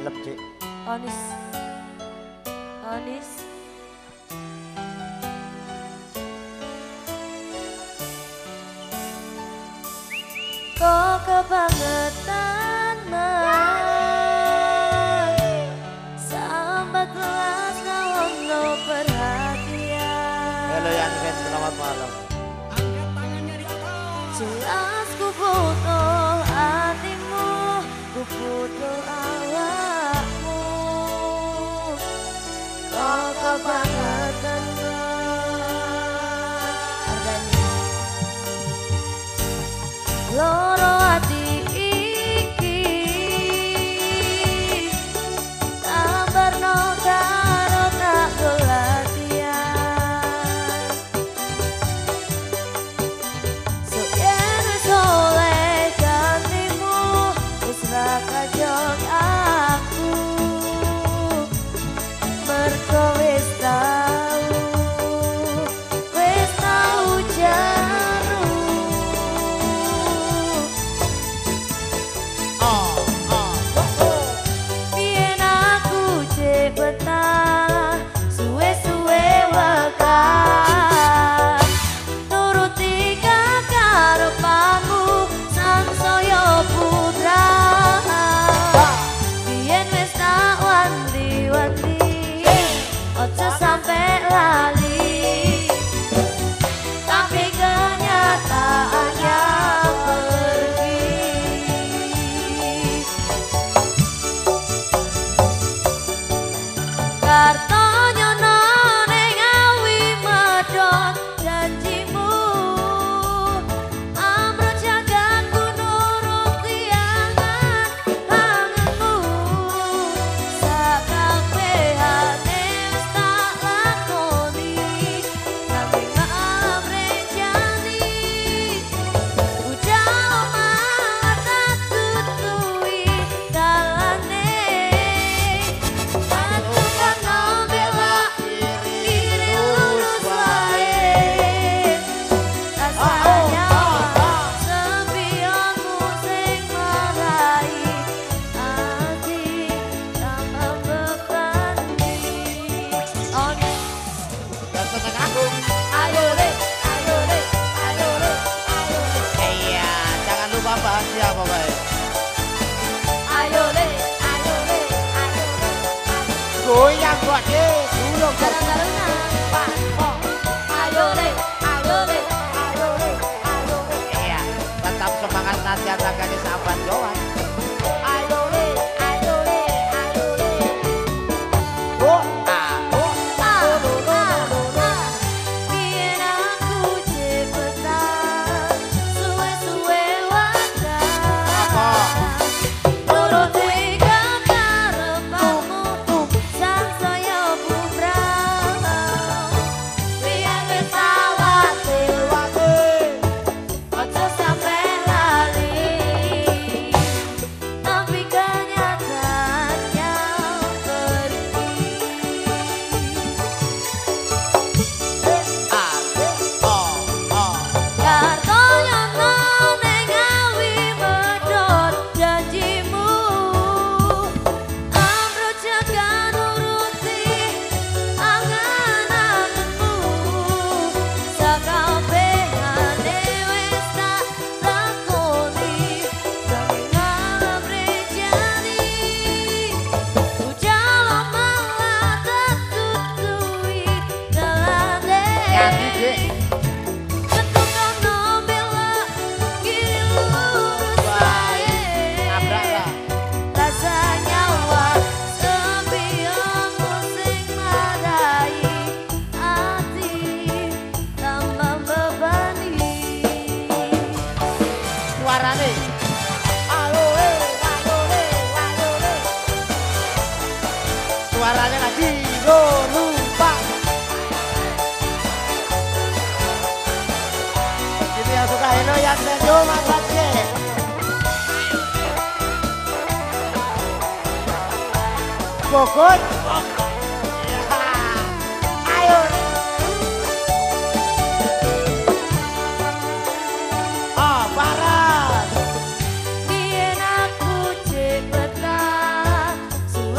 mantep Cik. Onis. Onis. Kok kebangetan man sambat kelas nawono perhatian. Halo Yan Fen, selamat malam. Jelas ku butuh hatimu, ku butuh awakmu. Kok kebangetan harganya loro hati iki tambarno karo tak golatian. So yen wis oleh gantimu wis ra kajong aku mergo wis tau jaru. Biyen aku cek betah suwe-suwe wekan nuruti kekarepanmu sansaya putra. Biyen wis tak wanti-wanti ojo sampe lali, tapi kenyataannya pergi. Karto nyono ning awi medhot janjimu, amrut jagatku nuruti angan-anganmu. Sakabehane wis tak lakoni, nanging amrih janji udah malah tak tutui dalane. Aku kan bela diri lurus wae, rasanya sempionmu sing marai hati tambah bebani. Oh, Dan seneng aku. ayo le, ayo le, ayo le, ayo le, Iya, jangan lupa bahagia pokoknya. ayo le, ayo le, ayo le, Goyang buat deh, dulu bareng-barengan. Oh, ayo le, ayo le, ayo le, ayo le. Iya, tetap semangat nanti ataknya sahabat Johan. Ayo le, ayo le, ayo le. Oh, Biyen aku cek betah suwe-suwe wadah nuruti kekarepanmu sansaya bubrah. Biyen wis khawatir ojo sampe lali, tapi kenyataannya pergi. Karto nyono ning awi medhot janjimu, amrut jaga nuruti angan-anganmu. Sakabehane wis tak lakoni, nanging amrih janji udah malah tak tutui dalane. Ganti, Dik. Ketukan bela kiri lurus wae, Nabrak lah. rasanya wah sempionmu sing marai hati tambah bebani. Suarane. Suaranya lagi lupa. Ini yang suka Heno yang Senjo Mas Fatih. Bogor. Ayo. Barat. Biyen aku cek betah